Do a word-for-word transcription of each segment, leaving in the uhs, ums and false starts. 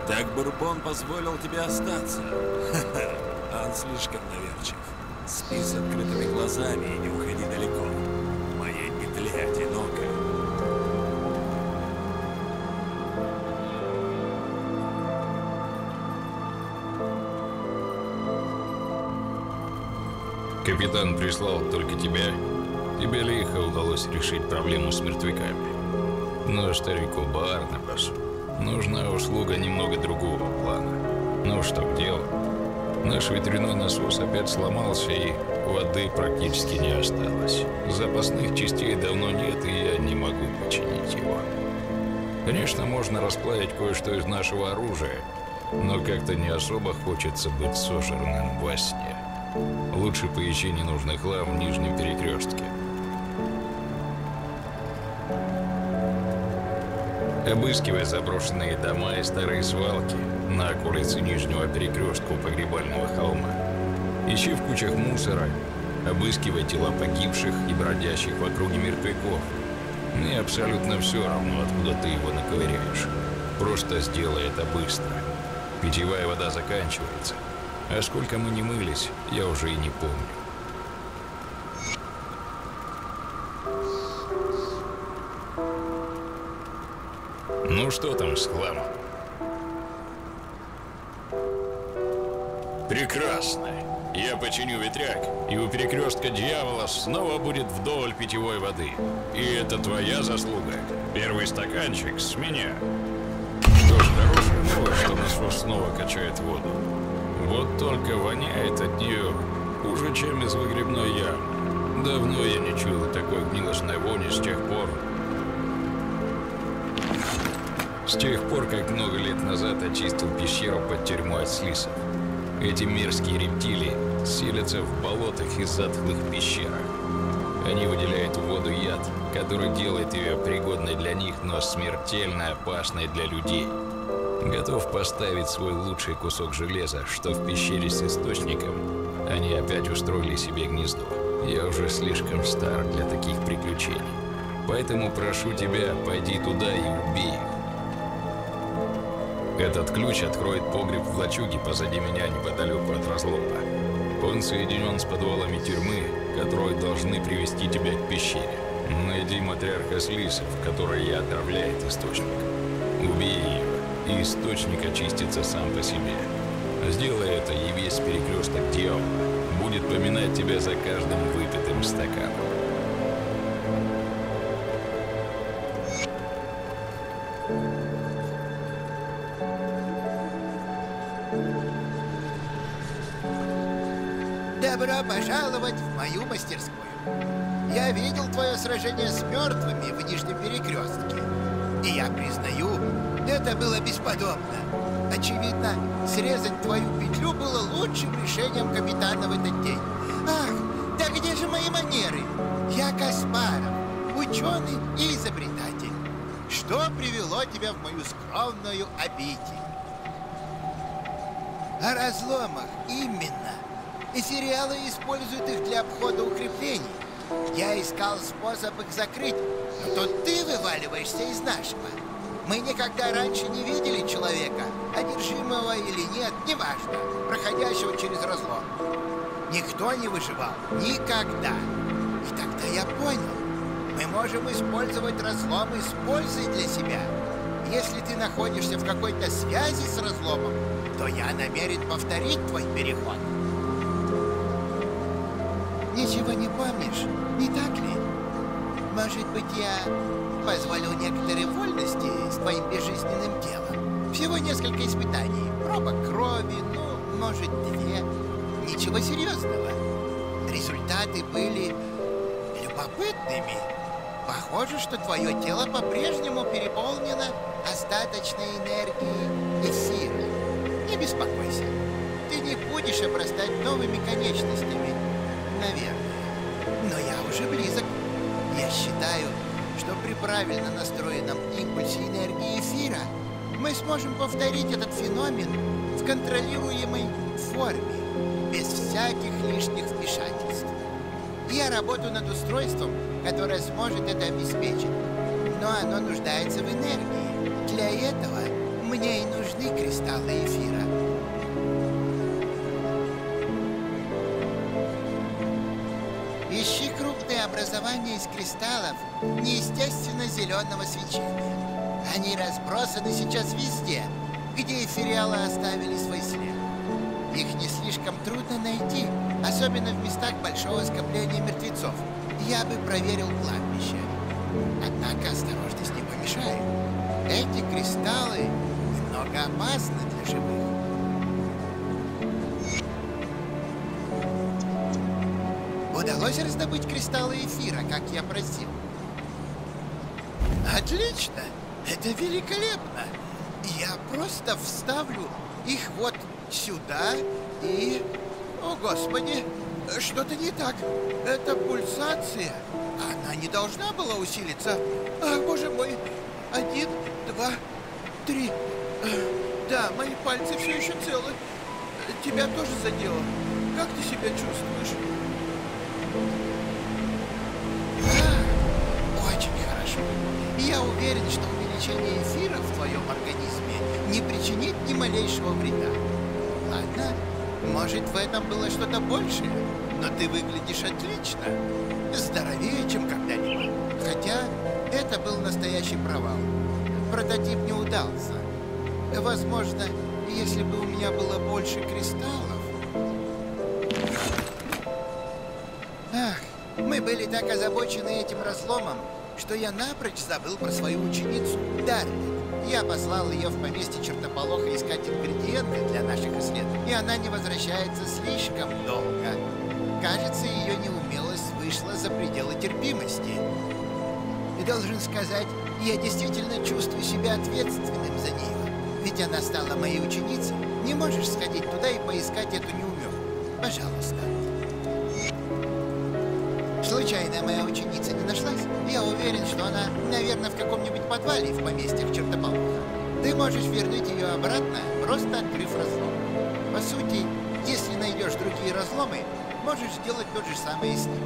Так Бурбон позволил тебе остаться. Ха-ха, он слишком доверчив. Спи с открытыми глазами и не уходи далеко. В моей петле одиноко. Капитан прислал только тебя. Тебе лихо удалось решить проблему с мертвяками. Но старику Барнабасу нужна услуга немного другого плана. Ну что к делу? Наш ветряной насос опять сломался, и воды практически не осталось. Запасных частей давно нет, и я не могу починить его. Конечно, можно расплавить кое-что из нашего оружия, но как-то не особо хочется быть сожранным во сне. Лучше поищи ненужный хлам в нижнем перекрестке. Обыскивай заброшенные дома и старые свалки на околице нижнего перекрестка у погребального холма. Ищи в кучах мусора, обыскивай тела погибших и бродящих в округе мертвяков. Мне абсолютно все равно, откуда ты его наковыряешь. Просто сделай это быстро. Питьевая вода заканчивается. А сколько мы не мылись, я уже и не помню. Ну что там с хламом? Прекрасно. Я починю ветряк, и у перекрестка дьявола снова будет вдоволь питьевой воды. И это твоя заслуга. Первый стаканчик с меня. Что ж, хорошая новость, что насос снова качает воду. Вот только воняет от нее хуже, чем из выгребной ямы. Давно я не чуял такой гнилостной вони с тех пор. С тех пор, как много лет назад очистил пещеру под тюрьмой от слисов. Эти мерзкие рептилии селятся в болотах и затхлых пещерах. Они выделяют в воду яд, который делает ее пригодной для них, но смертельно опасной для людей. Готов поставить свой лучший кусок железа, что в пещере с источником они опять устроили себе гнездо. Я уже слишком стар для таких приключений. Поэтому прошу тебя, пойди туда и убей их. Этот ключ откроет погреб в лачуге позади меня неподалеку от разлома. Он соединен с подвалами тюрьмы, которые должны привести тебя к пещере. Найди матриарха слисов, который и отравляет источник. Убей ее, и источник очистится сам по себе. Сделай это, и весь перекресток дьявола будет поминать тебя за каждым выпитым стаканом. Добро пожаловать в мою мастерскую. Я видел твое сражение с мертвыми в Нижнем перекрестке. И я признаю, это было бесподобно. Очевидно, срезать твою петлю было лучшим решением капитана в этот день. Ах, да где же мои манеры? Я Каспаров, ученый и изобретатель. Что привело тебя в мою скромную обитель? О разломах, именно. И сериалы используют их для обхода укреплений. Я искал способ их закрыть, но тут ты вываливаешься из нашего. Мы никогда раньше не видели человека, одержимого или нет, неважно, проходящего через разлом. Никто не выживал. Никогда. И тогда я понял, мы можем использовать разломы с пользой для себя. Если ты находишься в какой-то связи с разломом, то я намерен повторить твой переход. Ничего не помнишь, не так ли? Может быть, я позволю некоторые вольности с твоим безжизненным телом? Всего несколько испытаний, пробок крови, ну, может, две. Ничего серьезного. Результаты были любопытными. Похоже, что твое тело по-прежнему переполнено остаточной энергией эфира. Не беспокойся, ты не будешь обрастать новыми конечностями. Наверное. Но я уже близок. Я считаю, что при правильно настроенном импульсе энергии эфира мы сможем повторить этот феномен в контролируемой форме, без всяких лишних вмешательств. Я работаю над устройством, которое сможет это обеспечить, но оно нуждается в энергии. Для этого Мне и нужны кристаллы эфира. Ищи крупные образования из кристаллов неестественно зеленого свечения. Они разбросаны сейчас везде, где эфириалы оставили свой след. Их не слишком трудно найти, особенно в местах большого скопления мертвецов. Я бы проверил кладбище. Однако осторожность не помешает. Эти кристаллы немного опасны для живых. Удалось раздобыть кристаллы эфира, как я просил. Отлично! Это великолепно! Я просто вставлю их вот сюда и... О, Господи! Что-то не так. Это пульсация. Она не должна была усилиться. Ах, Боже мой! Один, два, три. Да, мои пальцы все еще целы. Тебя тоже задело. Как ты себя чувствуешь? А, очень хорошо. Я уверен, что увеличение эфира в твоем организме не причинит ни малейшего вреда. Ладно, может, в этом было что-то большее, но ты выглядишь отлично. Здоровее, чем когда-либо. Хотя это был настоящий провал. Прототип не удался. Возможно, если бы у меня было больше кристаллов... Ах, мы были так озабочены этим разломом, что я напрочь забыл про свою ученицу Дарли. Я послал ее в поместье чертополоха искать ингредиенты для наших исследований, и она не возвращается слишком долго. Кажется, ее неумелость вышла за пределы терпимости. И должен сказать, я действительно чувствую себя ответственным за нее. Ведь она стала моей ученицей. Не можешь сходить туда и поискать эту неумеху? Пожалуйста. Случайно моя ученица не нашлась? Я уверен, что она, наверное, в каком-нибудь подвале в поместьях чертополоха. Ты можешь вернуть ее обратно, просто открыв разлом. По сути, если найдешь другие разломы, можешь сделать то же самое и с ним.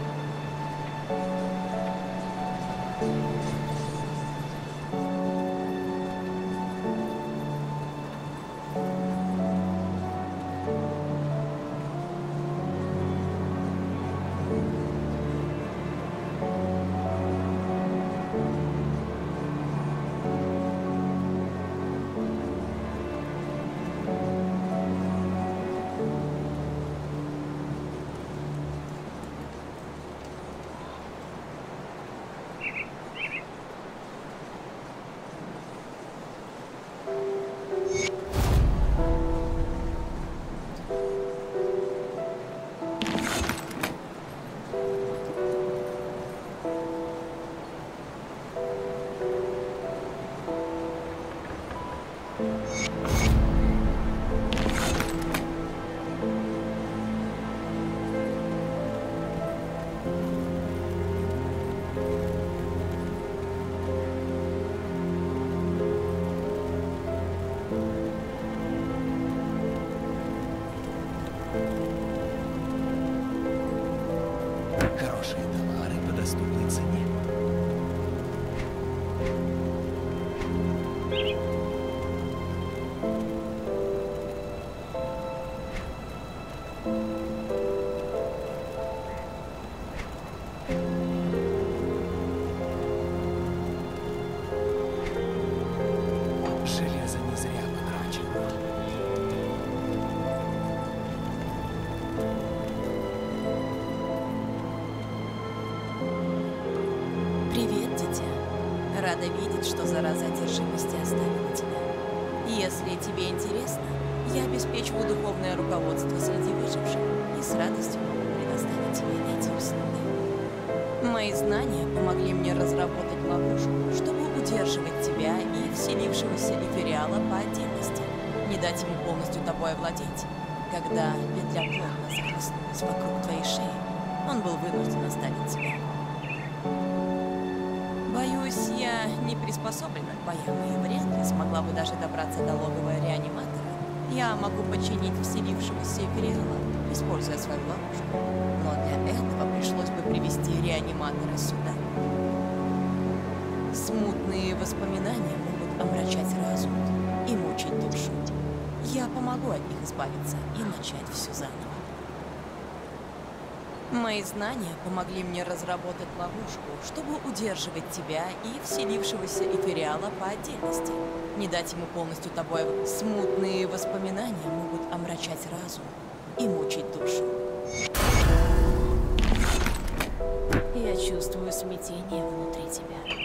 Хорошие товары по доступной цене. Железо не зря потрачено. Привет, дитя. Рада видеть, что зараза одержимости оставила тебя. Если тебе интересно, я обеспечиваю духовное руководство среди выживших и с радостью могу предоставить тебе эти услуги. Мои знания помогли мне разработать ловушку, чтобы удерживать тебя и вселившегося эфириала по отдельности, не дать ему полностью тобой овладеть. Когда петля плотно захлестнулась вокруг твоей шеи, он был вынужден оставить тебя. Боюсь, я не приспособлена к боям и вряд ли смогла бы даже добраться до логова реаниматора. Я могу подчинить вселившегося эфириала, используя свою ловушку. Но для этого пришлось бы привести реаниматора сюда. Смутные воспоминания могут омрачать разум и мучить душу. Я помогу от них избавиться и начать все заново. Мои знания помогли мне разработать ловушку, чтобы удерживать тебя и вселившегося эфириала по отдельности. Не дать ему полностью тобой. Смутные воспоминания могут омрачать разум и мучить душу. Я чувствую смятение внутри тебя.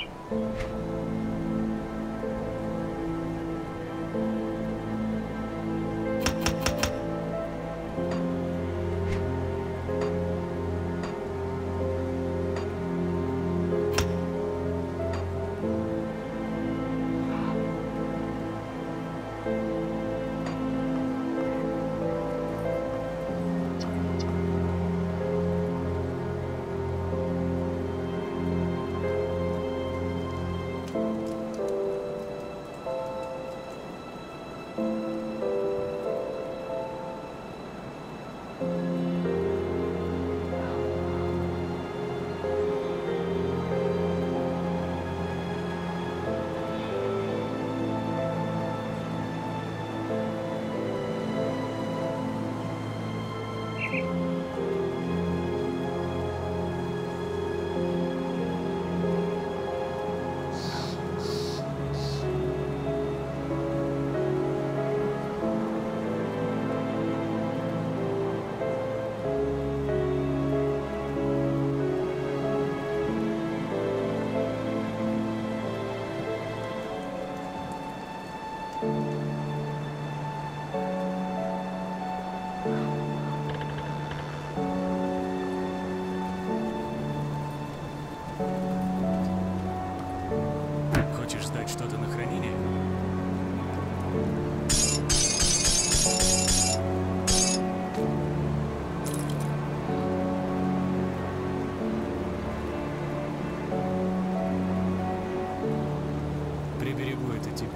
Хочешь сдать что-то на хранение? Приберегу это тебе.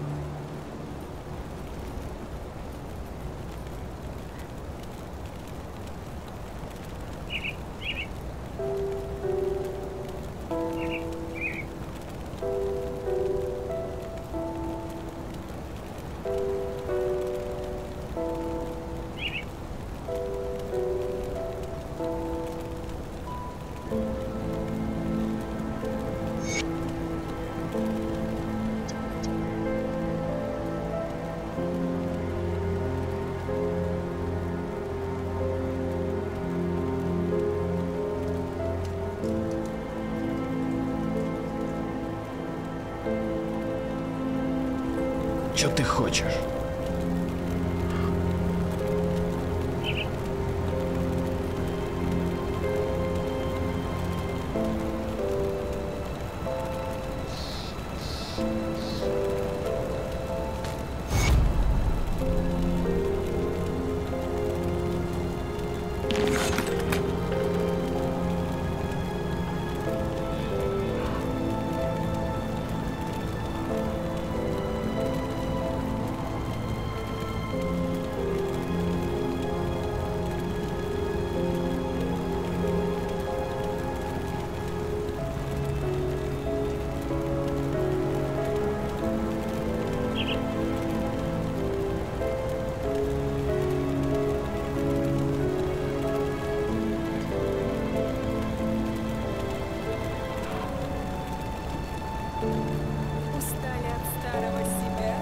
Что ты хочешь? Устали от старого себя?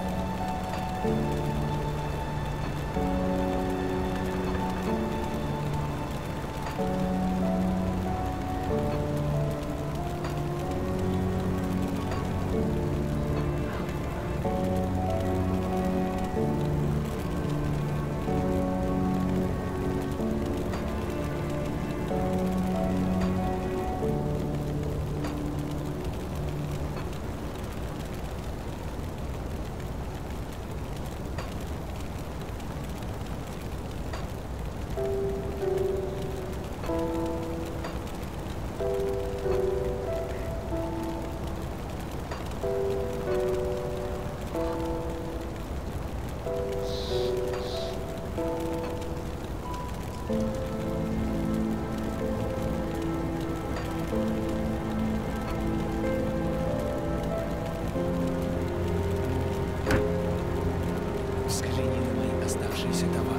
имеющийся товар.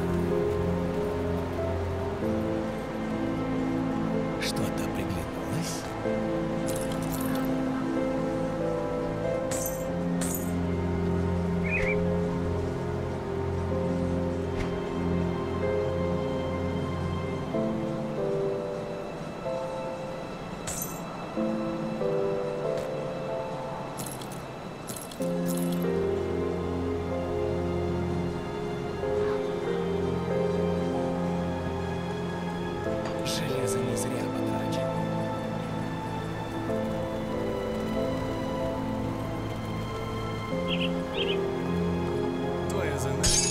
Что-то приглянулось? Железо не зря потрачено. Твоя задача